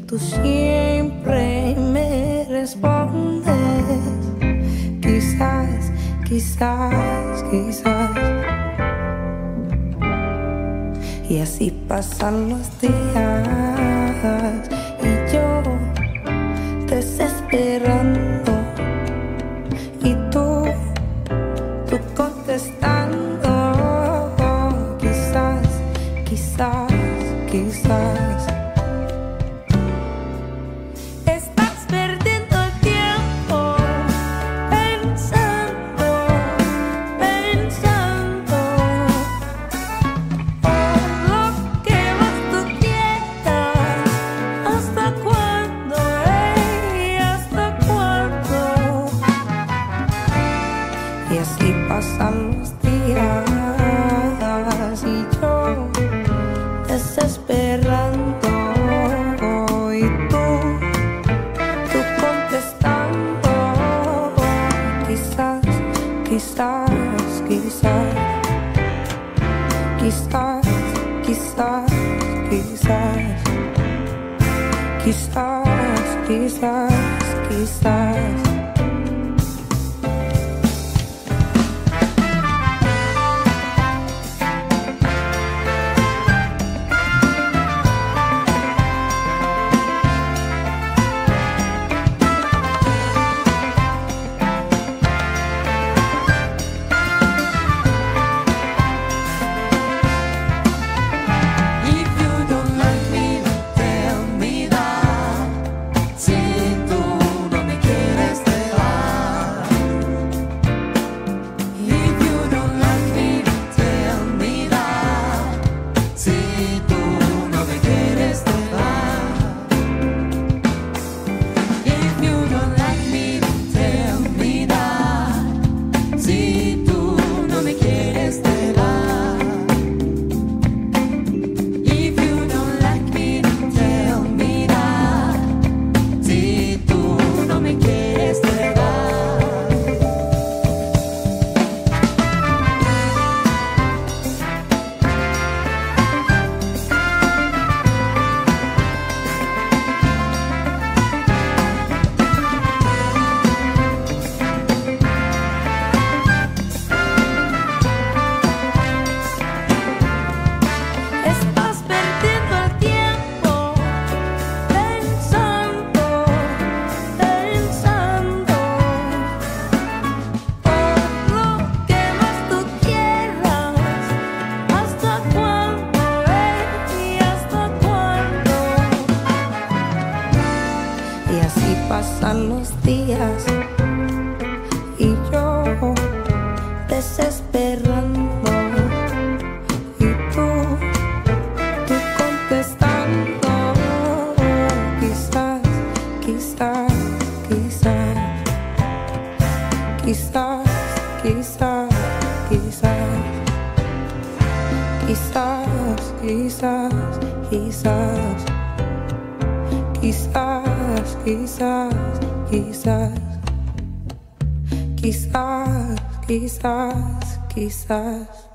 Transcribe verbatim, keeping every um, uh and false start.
tú siempre me respondes. Quizás, quizás, quizás. Y así pasan los días y yo desesperando y tú, tú contestando. Quizás, quizás, quizás. Y así pasan los días y yo desesperando y tú, tú contestando. Quizás, quizás, quizás, quizás, quizás, quizás, quizás, quizás, quizás. Y así pasan los días y yo desesperando y tú, tú contestando. Quizás, quizás, quizás, quizás, quizás, quizás, quizás, quizás, quizás. Quizás, quizás, quizás, quizás, quizás, quizás.